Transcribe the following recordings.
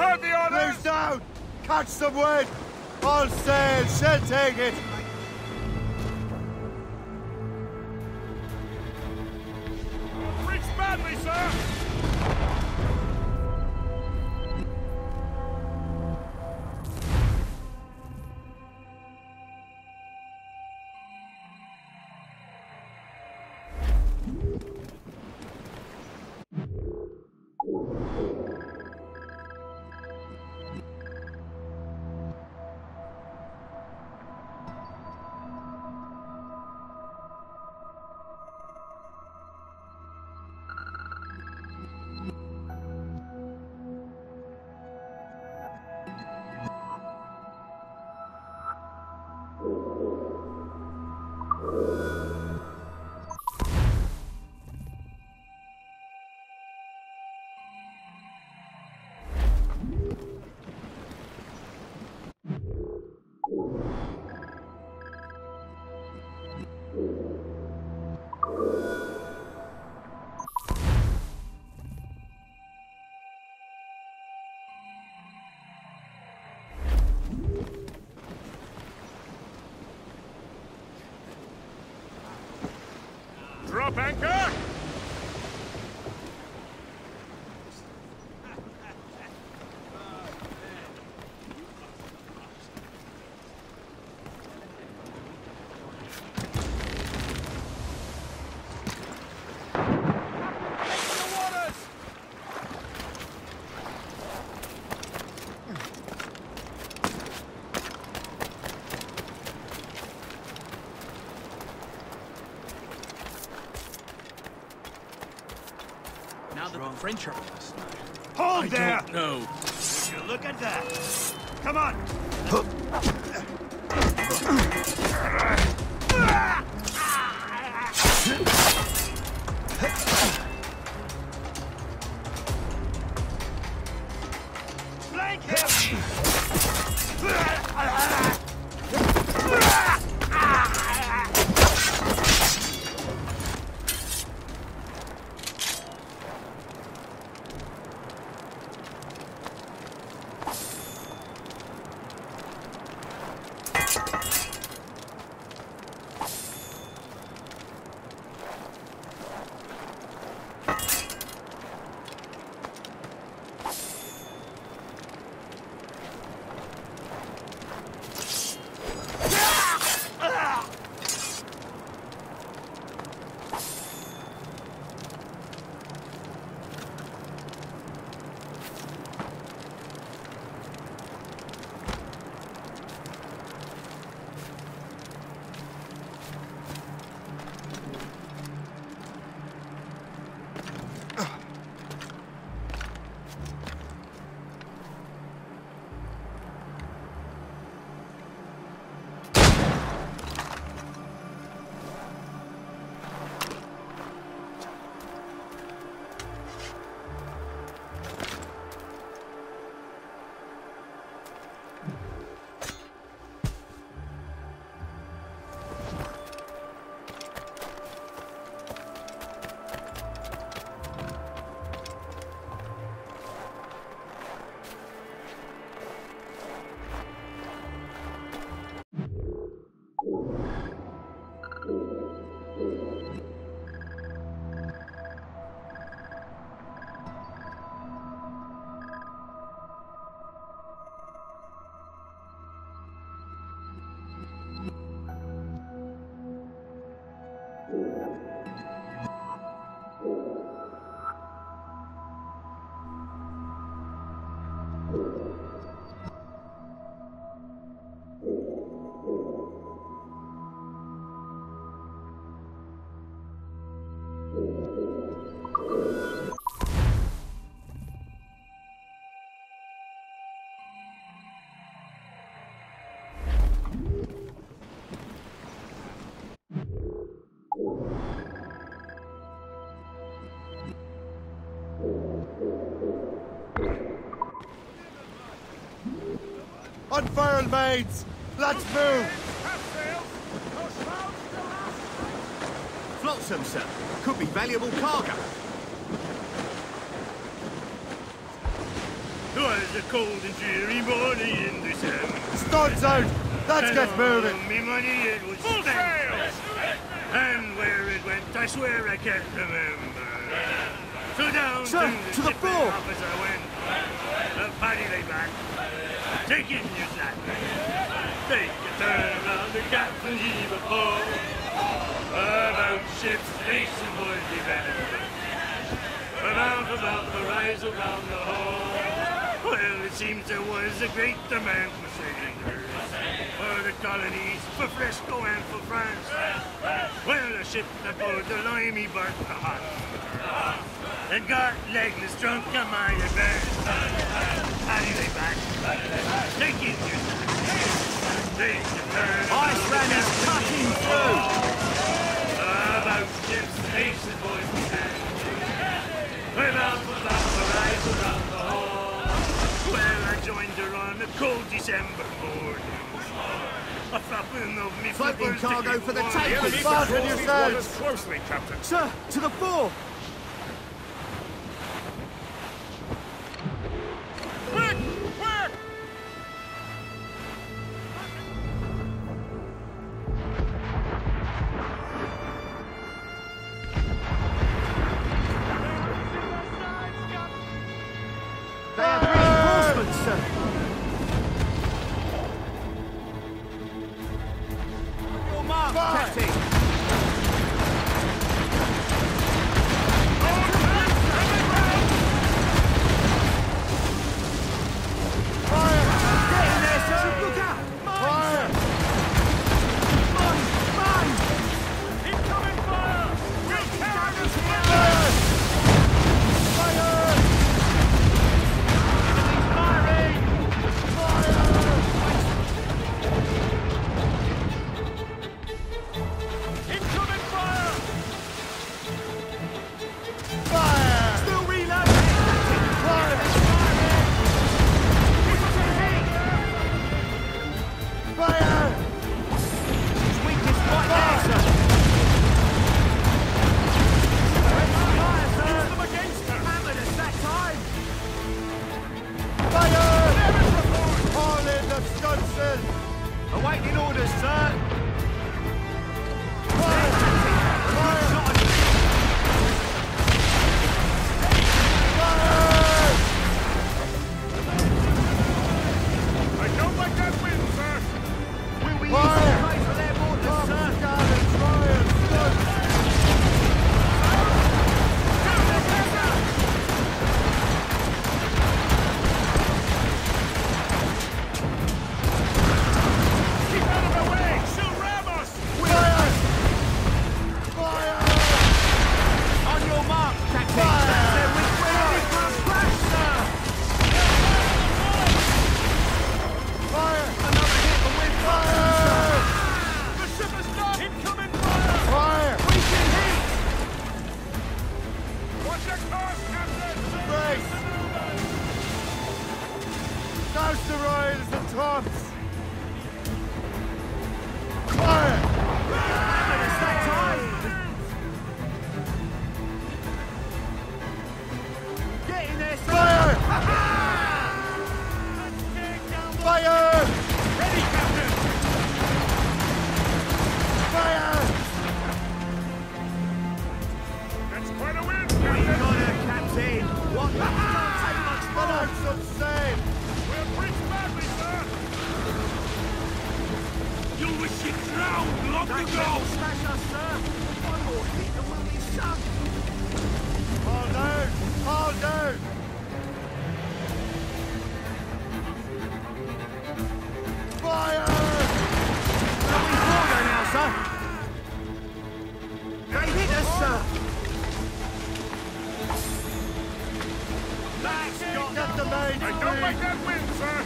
heard the orders! Clears down! Catch some wind! All sail, she'll take it! Freaks badly, sir! Drop anchor! Now that the French are... Hold there! I don't know. Would you look at that? Come on! Flank him! Unfurl, mates! Let's move! Flotsam, sir. Could be valuable cargo. Good. was a cold and dreary morning in December. Studs out! Let's get moving! Me money, it was full sail! And where it went, I swear I can't remember. So down Sir, to the shipping fore! office I went. The party lay back. Take in your sack. Take a turn around the captain, heave a pole. About ship's station, boys, be better. About the rise around the hole. Well, it seems there was a great demand for sailors. For the colonies, for Frisco and for France. Well, a ship that bore the limey bark the hot. And got legless drunk on my advance. Anyway, back. Take in your sack. Take a turn. Iceland is cutting through! About ship's station, boys, we had. About the rise around the hall. Well, I joined her on a cold December morning. A flapping of me Floating flippers cargo to keep for the warm. tankers! Fasten yourselves! Closely, Captain. Sir, to the fore! Quick! Quick! They have reinforcements, sir! Your mark, Captain! Awaiting orders, sir! I don't like that wind, sir. Will we use the praise for their orders, sir? Keep out of the way! She'll ram us! On your mark, Captain! They're ready for a splash, sir! Another hit for wind, sir! The ship is done! Incoming fire! We can hit! Watch your course, Captain! Brace! Douse the royals and tops! Fire! It's that time! Get in there, sir! Fire! Fire! Ready, Captain! Fire! That's quite a wind, We Captain! got her, Captain! What? Don't take much more! Some sail! We're preached badly, sir! You wish you drowned long Don't ago! smash us, sir! One more hit and we'll be sunk! Hold down! Hold down! Fire! Are we forward now, sir? They hit us, sir! That's got get the main! I don't like that wind, sir!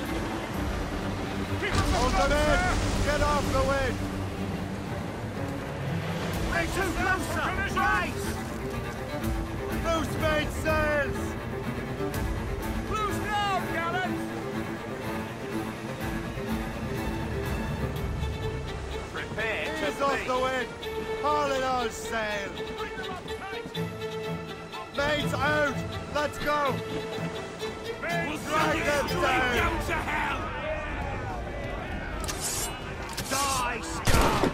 Keep us Hold afloat, them sir! in! Get off the wind! They're too close, sir! Right! Loose main sails! Loose now, gallant! Prepare to Ease off the wind! Haul it all sail! Bring them up tight! Mains out! Let's go! We'll Drag them down! down to hell! Die, scum!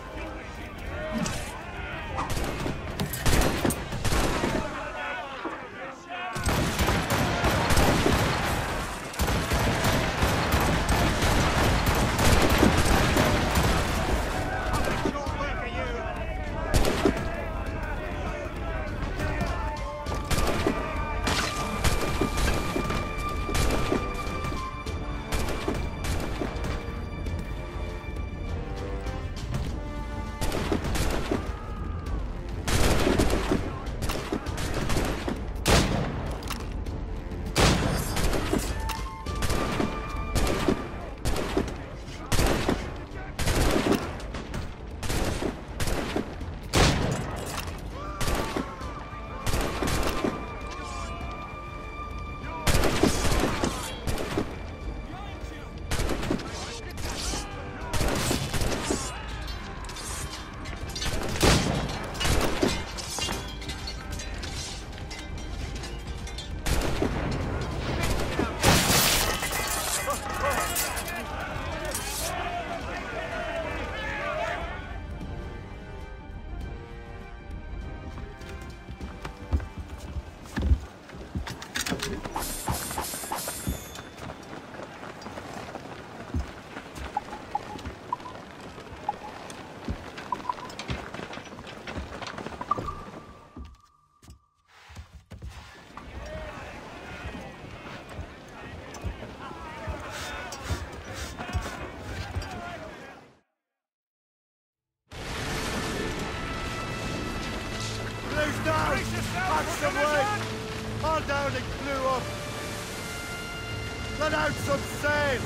Blue's down! Catch some weight! All down and glue up! Let out some sail!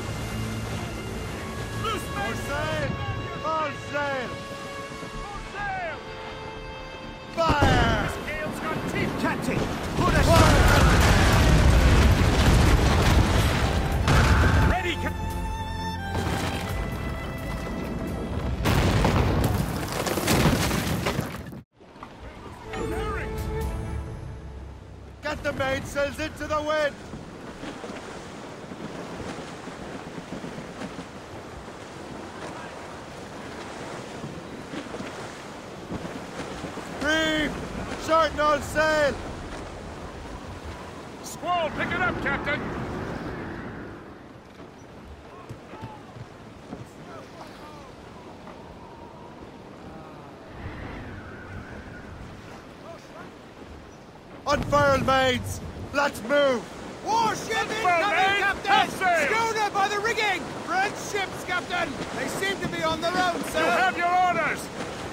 Loose More sail! All sail! Fire! Gale's got teeth! Captain, put us Fire! Ready, Get the mainsails into the wind! Reef! Shorten all sail! Squall, pick it up, Captain! Unfurl mains! Let's move! Warship Unfurl, incoming, mate! Captain! Have sails! Schooner by the rigging! French ships, Captain! They seem to be on their own, sir! You have your orders!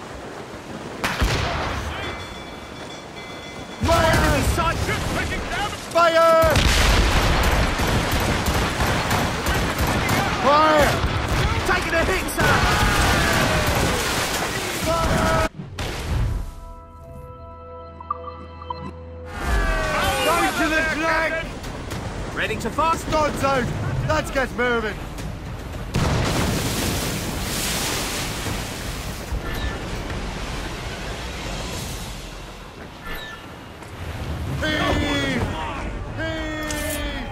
Fire! Sight! Ship picking down! Fire! Fire! Taking a hit, sir! Fire! Going to the flag! Ready to fast? Guns out! Let's get moving! Heave! Heave!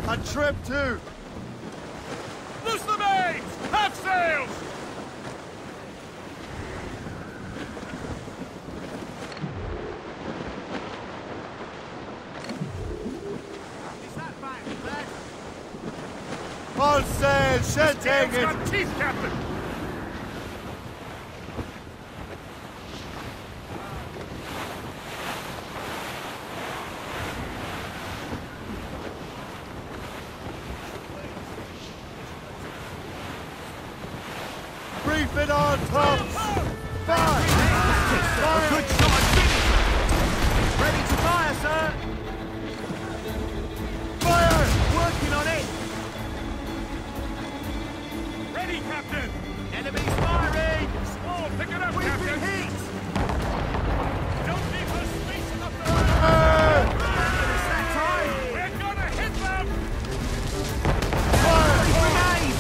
And trim too! Loose the mains! Half sails! All sail, shed take it! Got teeth, Captain! Brief it on tops! Fire! A good shot! Ready to fire, sir! Fire! Working on it! Ready, Captain! Enemies firing! Squall, pick it up, Captain! Heat! Don't leave us space enough to fire! It's that time! We're gonna hit them! Fire! Grenades!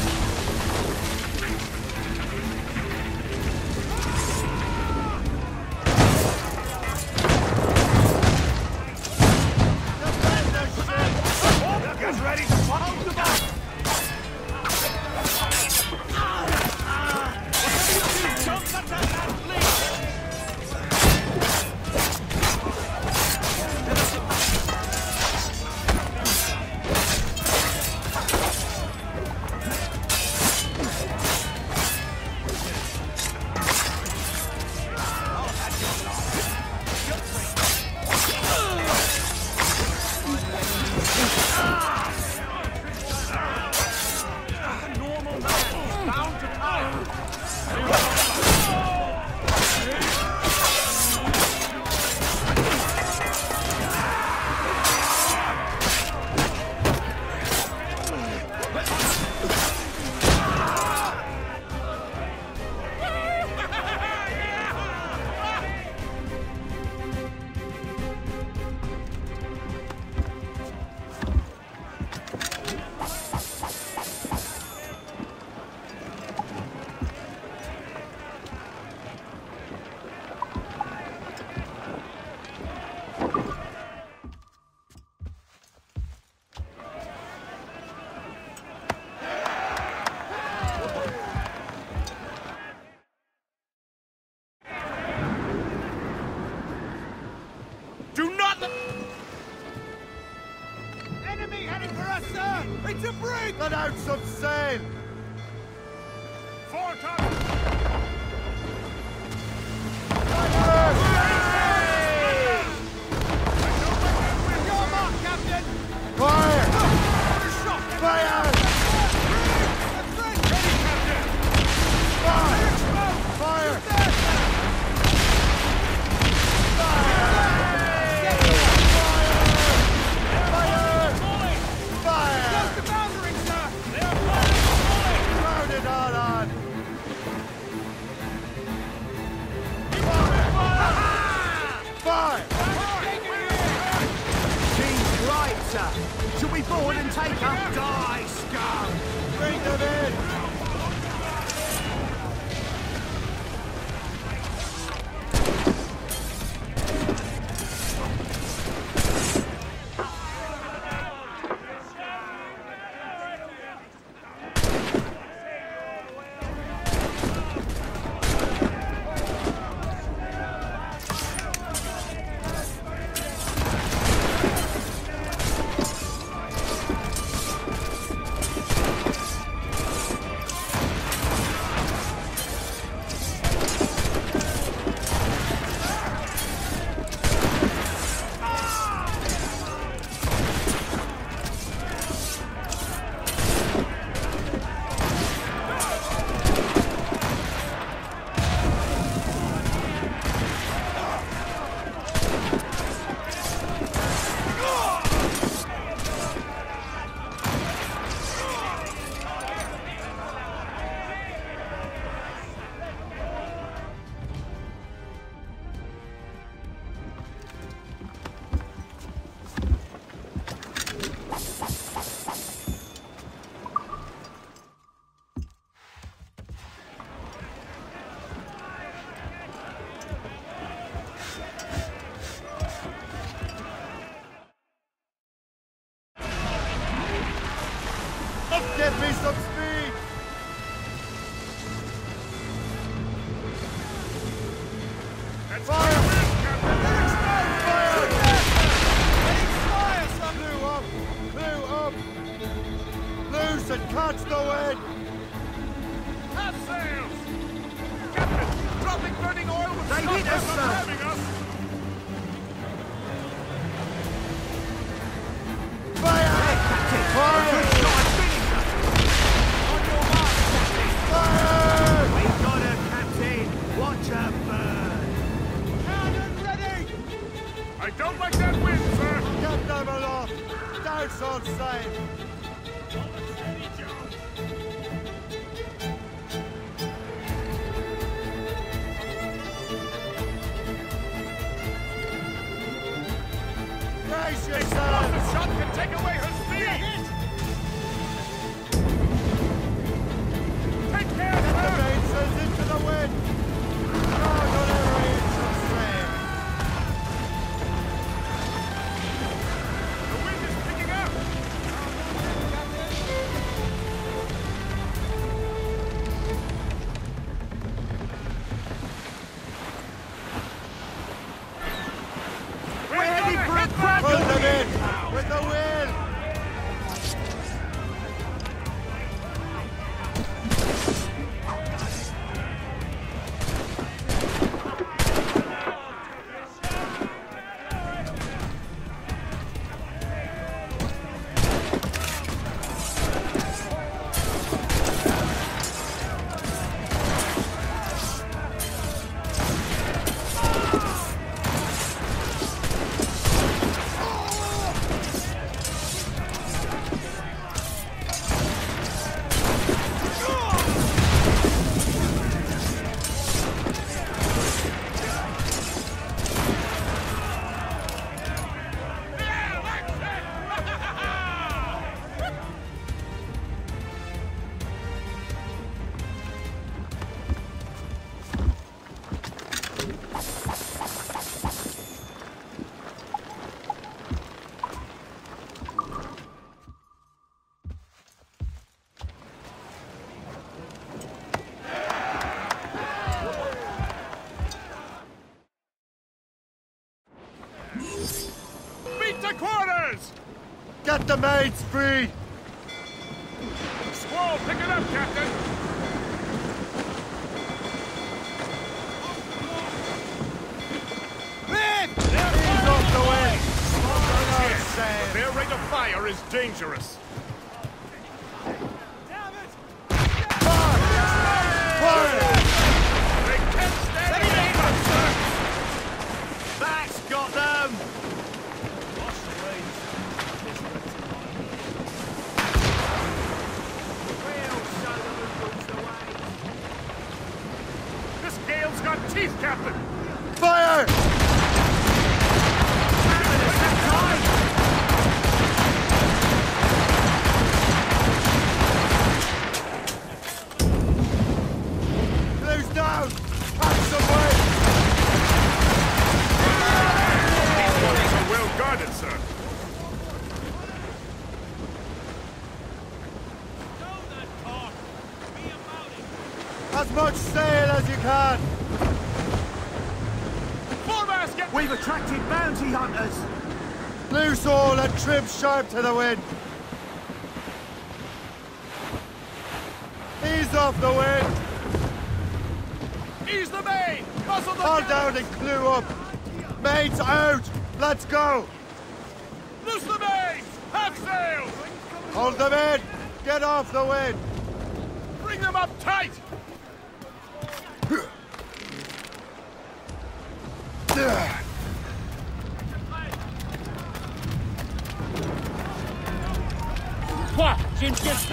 Defend the ship! Get ready to hold them up! Don't let that lad bleed! A normal man is bound to power. Do not let... Enemy heading for us, sir! It's a brig! Let out some sail! Foretop! Your mark, Captain! Fire! Order shot! Fire! Ready, Captain! Fire! Fire! Close the boundary, sir! They are Round it all on! Fire! She's right, sir. Shall we board and take up? Die, scum! Bring them in! Give me some speed! That's Fire! Captain! Blew up! Loose and catch the wind! Half sails! Captain, dropping burning oil will They stop hit them us, from sir. having us! Fire! Fire! On your mark, Fire! We got her, Captain! Watch her burn! Cannon ready! I don't like that wind, sir! Get them aloft! Douse on sail! Brace The yourself! shot can take away her speed! Take care, Get the sir! mainsails into the wind! Guard on every inch of sail! The wind is picking up! We're Ready gonna for a hit crack! Pull them in! With the wind! Beat to quarters! Get the mates free! Squall, pick it up, Captain! Ease off the wind! Smoke on sail! Their rate of fire is dangerous. Fire! They can't stand against us, sir! That's got them! We'll show them who rules the way. This gale's got teeth, Captain! Fire! Having us that time! Blue's down! Catch some wind! These bodies are well guarded, sir. As much sail as you can! Foremast, get... We've attracted bounty hunters! Loose all and trim sharp to the wind! Ease off the wind! Ease the main! Muzzle the Haul gun! down and clew up! Mates out! Let's go! Loose the main! Half sails! Hold them in! Get off the wind! Bring them up tight! Quoi? J'ai une pièce!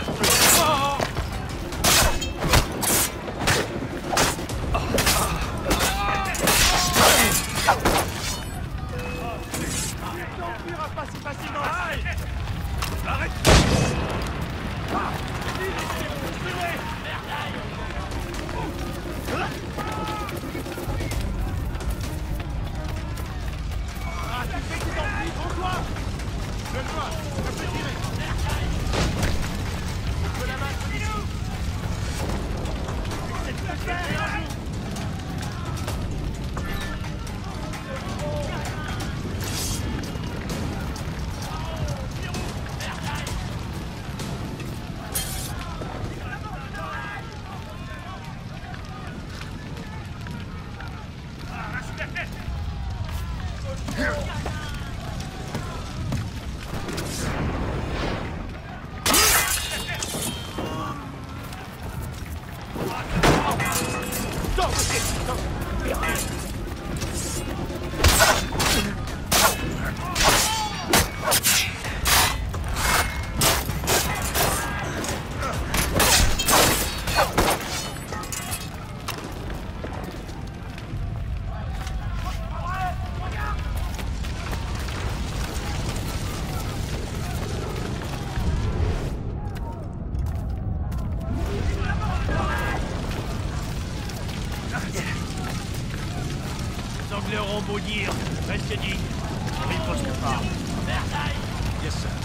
beau dire. Reste dit. Riposte pas. Yes, sir.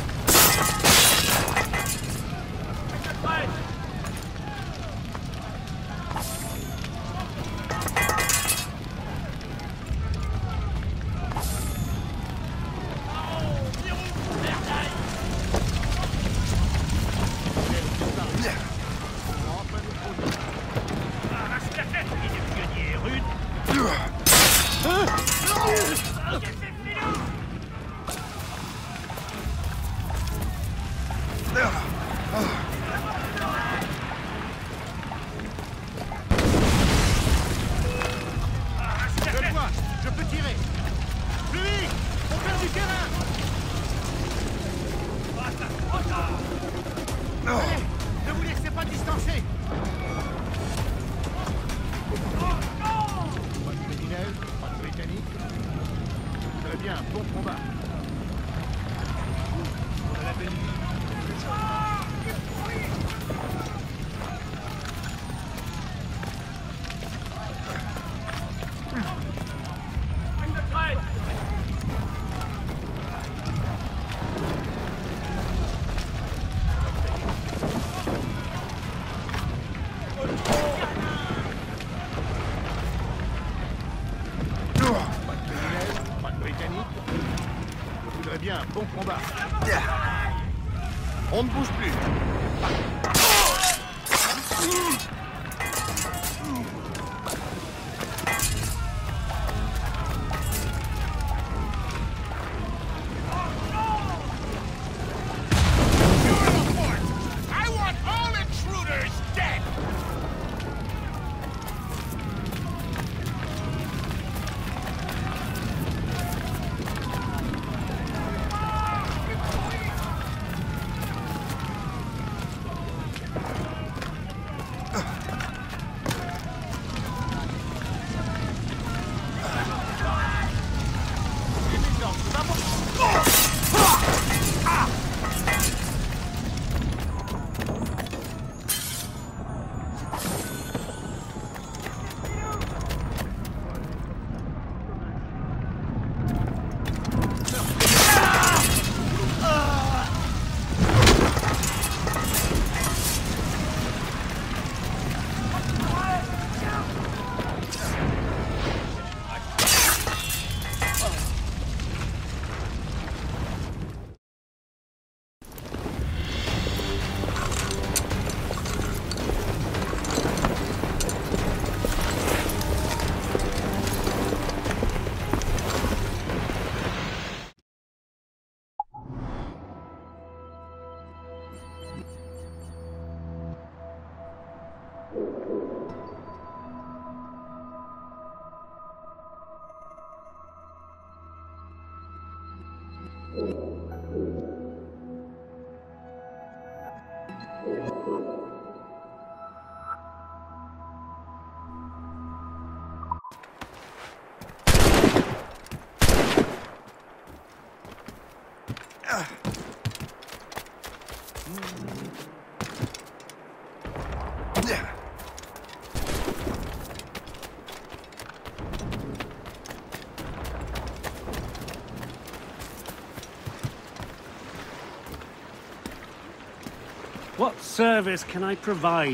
Bon combat. On ne bouge plus. What service can I provide?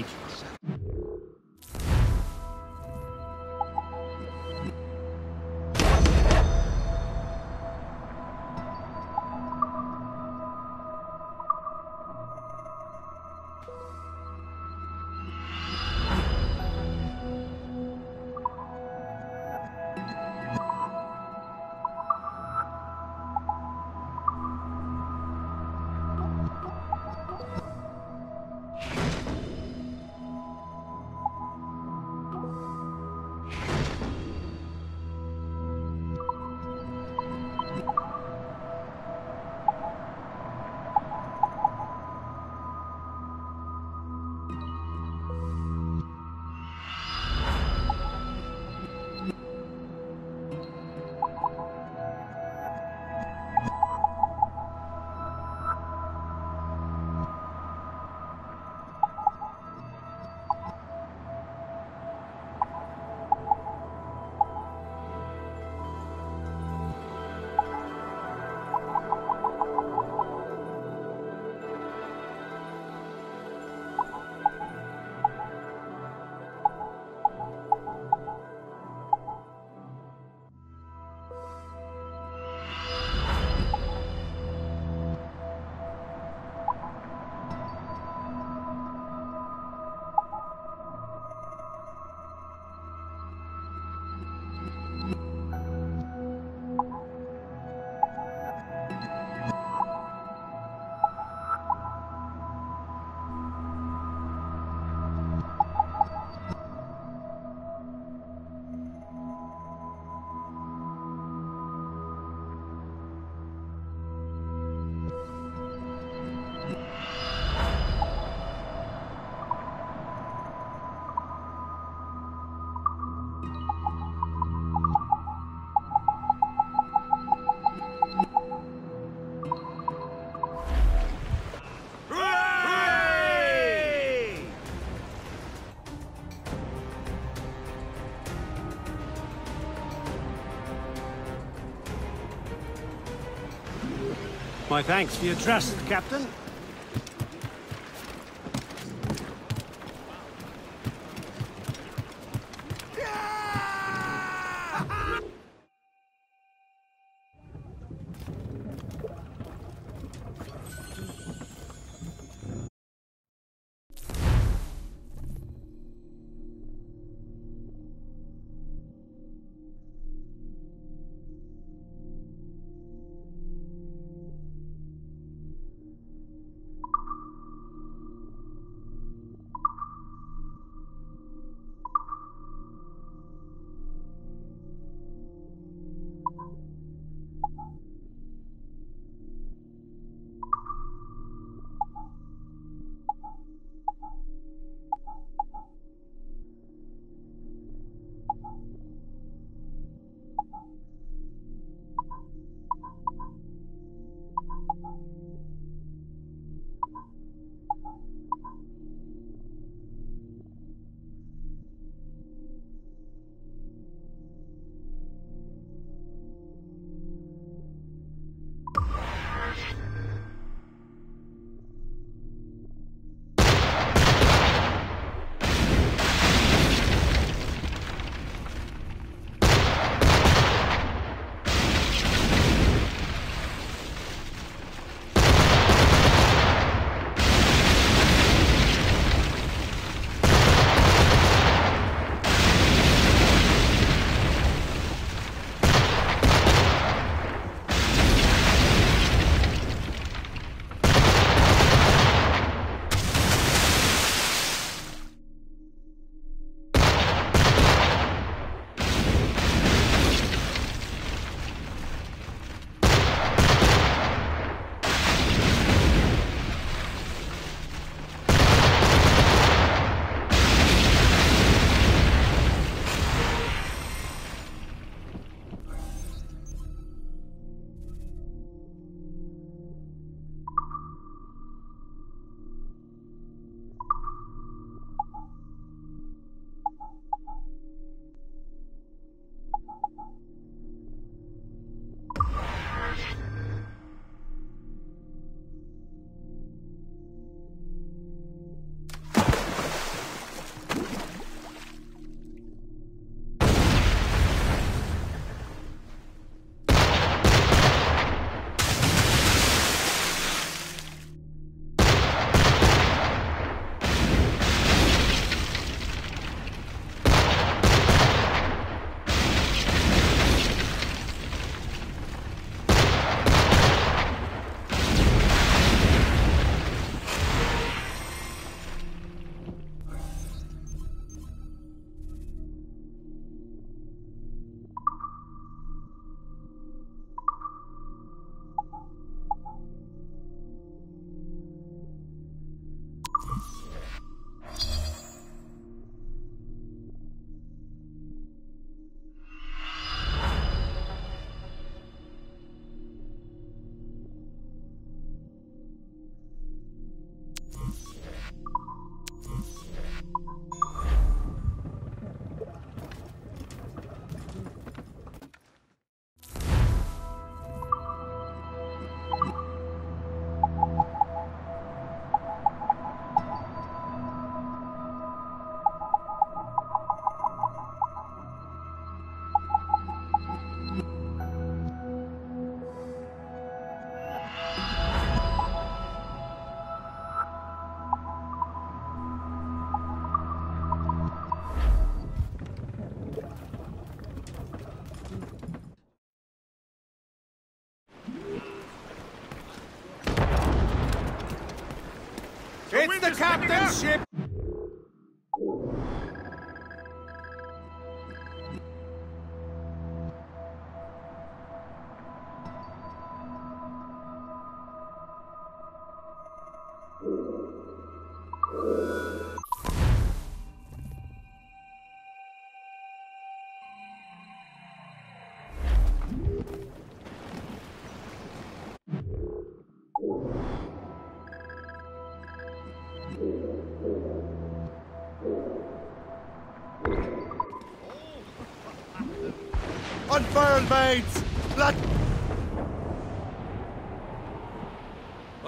My thanks for your trust, Captain. It's the captain's ship! Unfurl, mates! Let...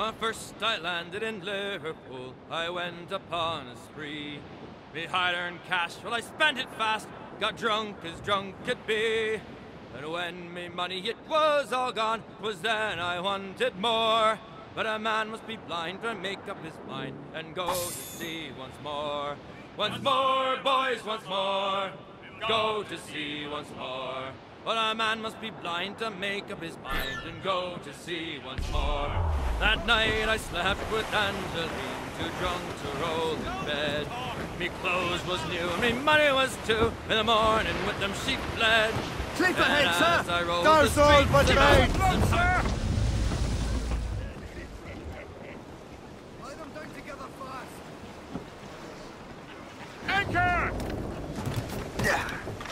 When first I landed in Liverpool, I went upon a spree. Me hard-earned cash, well I spent it fast, got drunk as drunk could be. And when me money it was all gone, 'twas then I wanted more. But a man must be blind to make up his mind and go to sea once more. Once more, boys, once more, go to sea once more. Well, a man must be blind to make up his mind and go to sea once more. That night I slept with Angeline, too drunk to roll in bed. Me clothes was new and me money was too. In the morning with them she fled. Sleep ahead, sir! Go Don't soul but made! Sir! Lay them down together fast! Anchor! Yeah.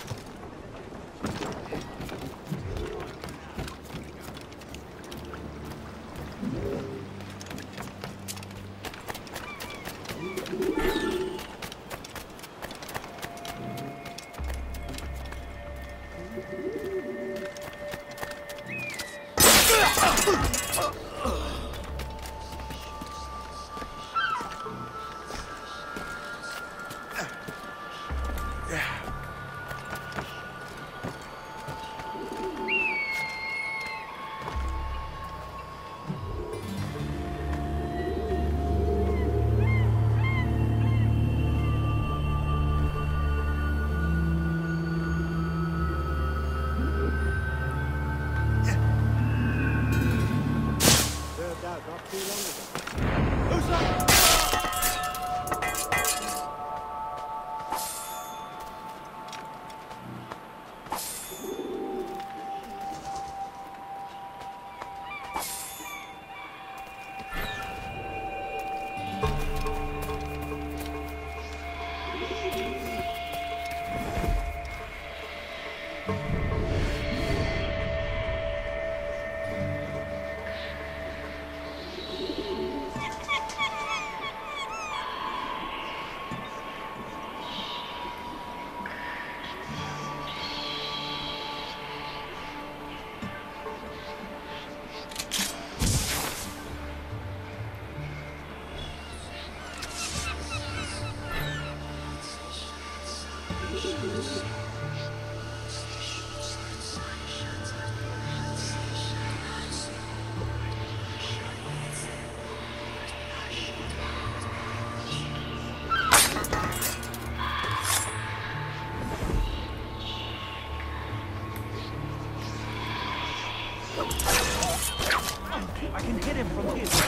I can hit him from here.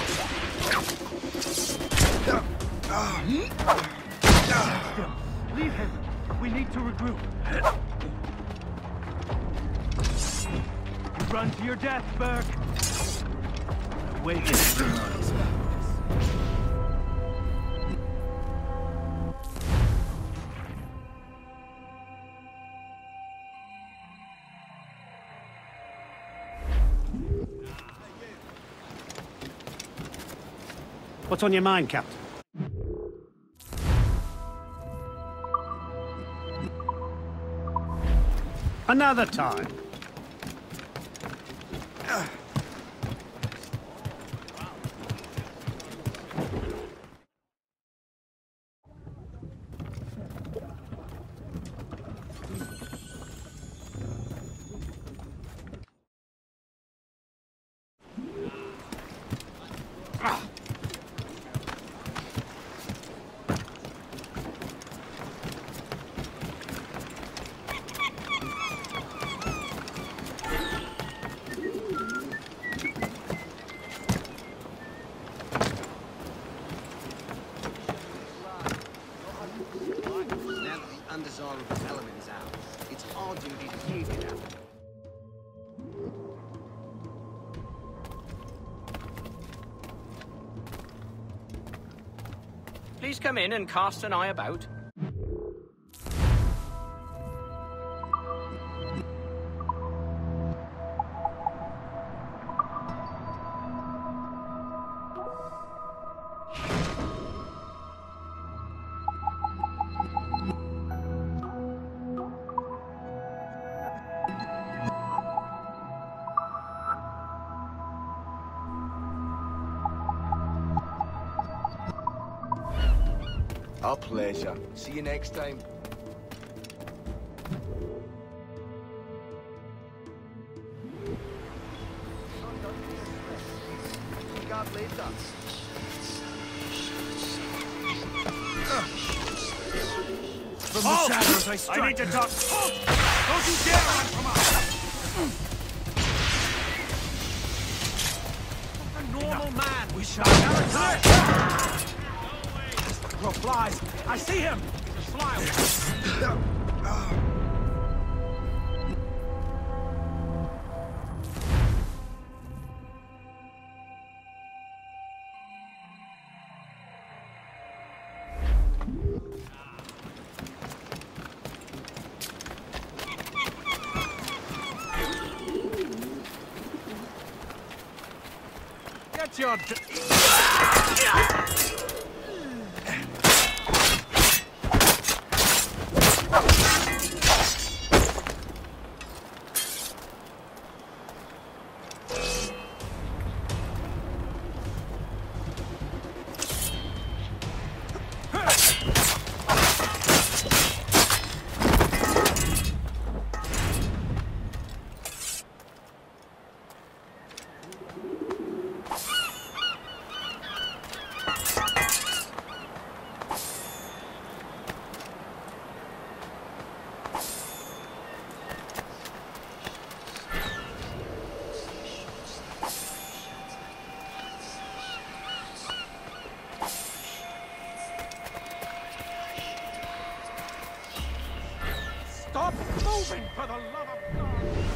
Leave him. We need to regroup. You run to your death, Burke. Wait. What's on your mind, Captain? Another time. Undesirable element is out. It's our duty to keep it out. Please come in and cast an eye about. Our pleasure. See you next time. God leads us. From the shadows I strike. I need to talk. Halt! Don't you dare run from us! A normal man. We shall never Your flies. I see him. He's a fly. Get your... Stop moving, for the love of God!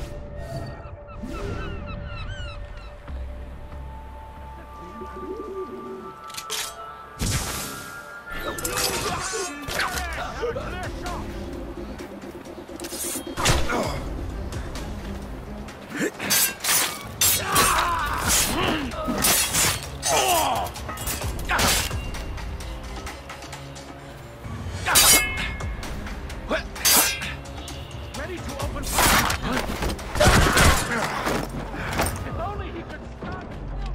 Ready to open fire! If only he could stop!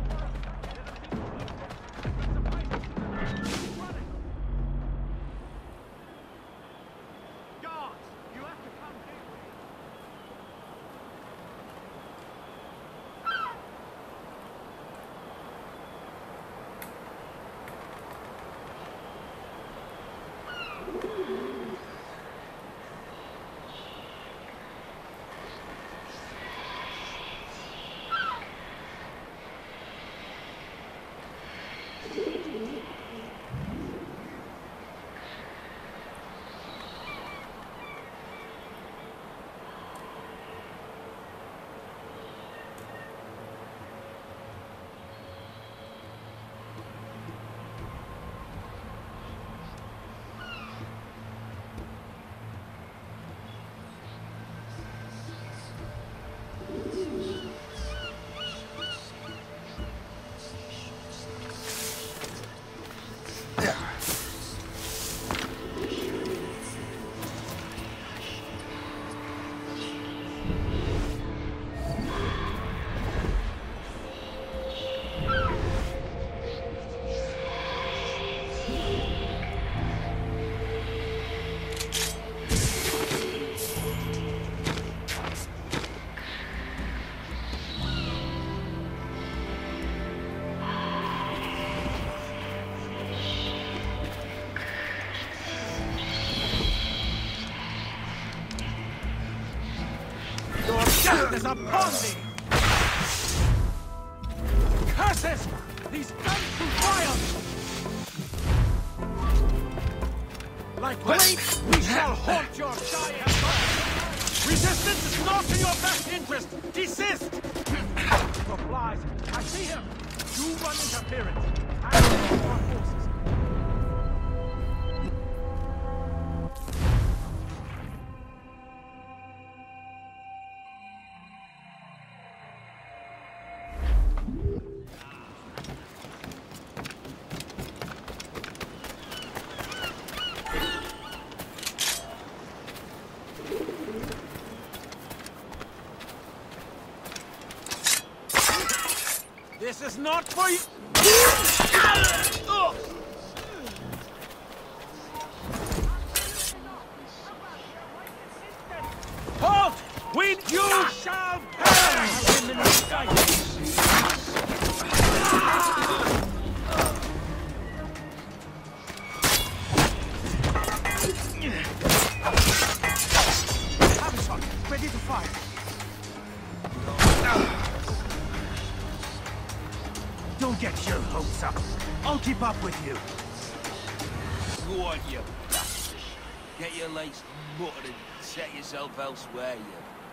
Guards, you have to come here. Justice upon thee! Curses! These guns to triumph! Like grapes, we shall haunt your giant body! Resistance is not in your best interest! Desist! For flies, I see him! Do run interference! I will our forces. This is not for you! Havisham, ready to fire. Don't get your hopes up. I'll keep up with you. Go on, you bastard. Get your legs muttered and set yourself elsewhere, you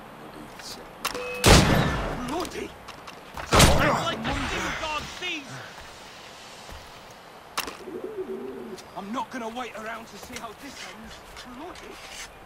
bloody... Like the sea god sees! I'm not gonna wait around to see how this ends. Bloody...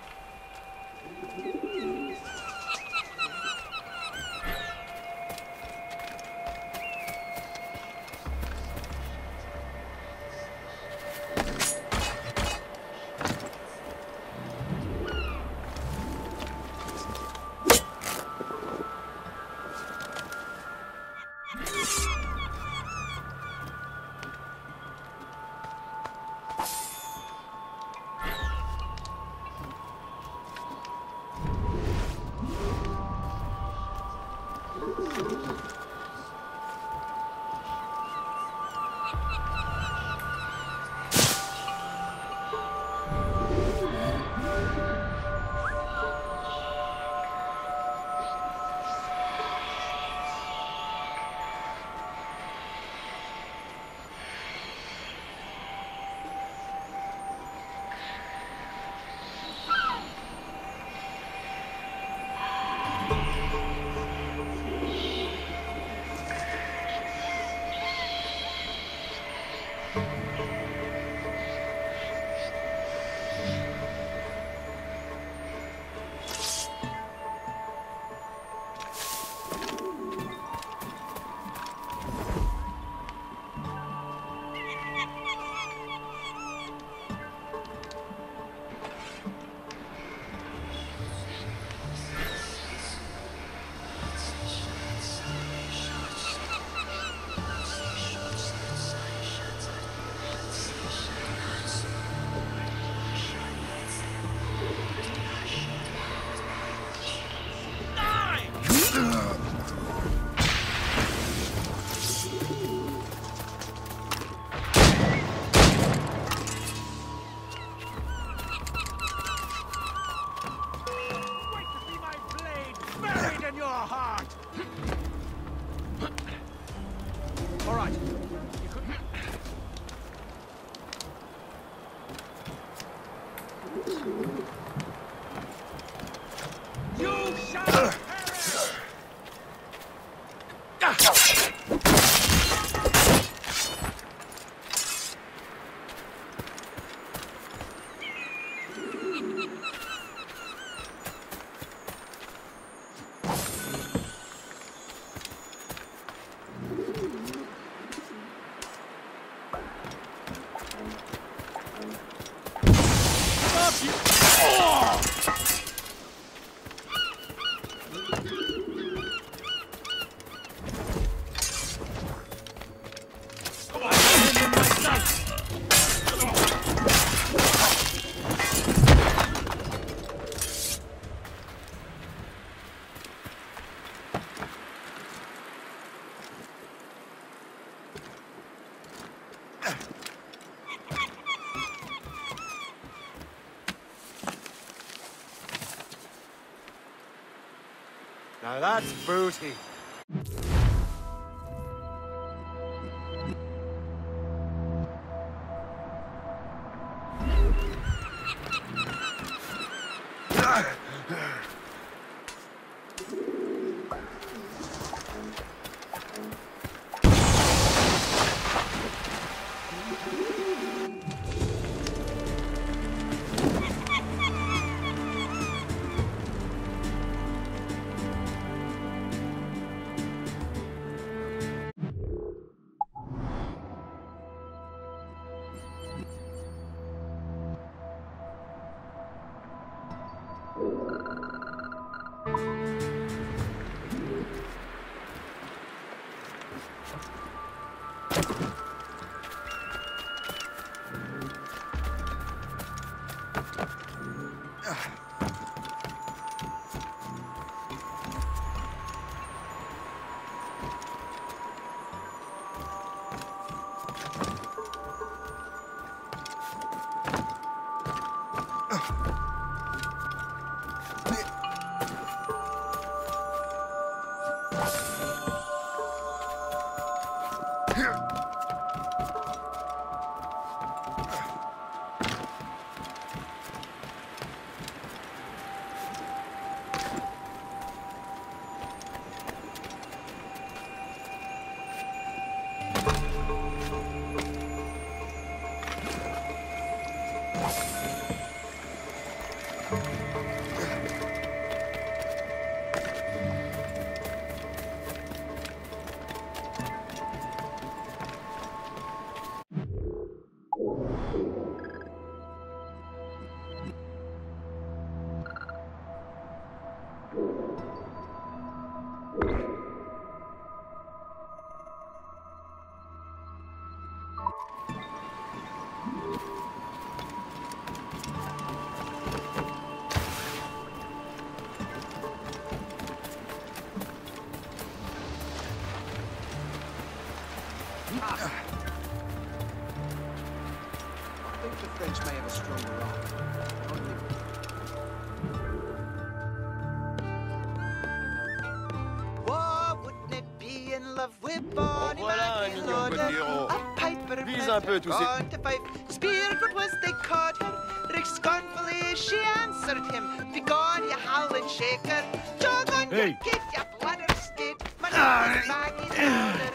Now that's booty. I think the French may have a stronger arm. What wouldn't it be in love with Bonnie McLeod? A piper gone to fight. Spearford was they caught her. Rick scornfully she answered him. Begone, you howling shaker. Jog on your kid, you bladder skid. My name is Maggie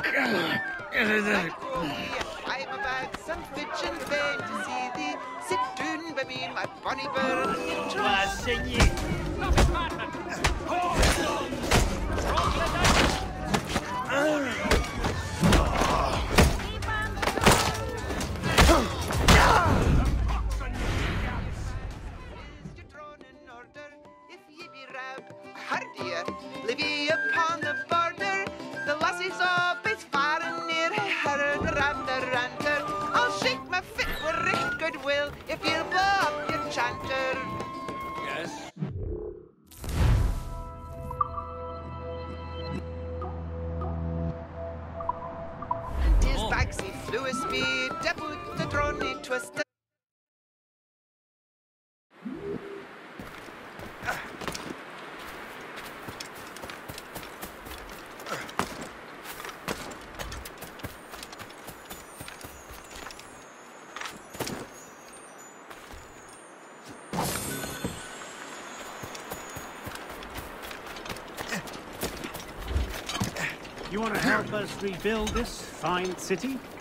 I'm about some fidgeting vain to see thee sit down by me in my bonny bird. Hardier, Livy upon the border, the lassies all base far and near, heard around the ranter. I'll shake my fit with right goodwill if you'll blow up your chanter. Yes? And his bagsy flew a speed, debut the droney twisted. You want to help us rebuild this fine city?